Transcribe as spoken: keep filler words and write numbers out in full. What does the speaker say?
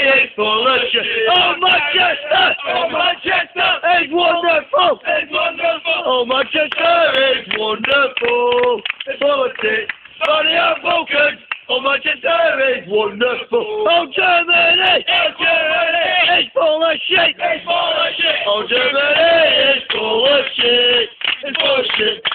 is full of shit. Oh, Manchester! Oh, Manchester! It's wonderful! It's wonderful! Oh, Manchester is wonderful! It's full of shit. Funny unbroken! Oh, Manchester is wonderful! Oh, Germany! Oh, Germany! It's full of shit! It's full of shit! Oh, Germany is full of shit! It's full of shit!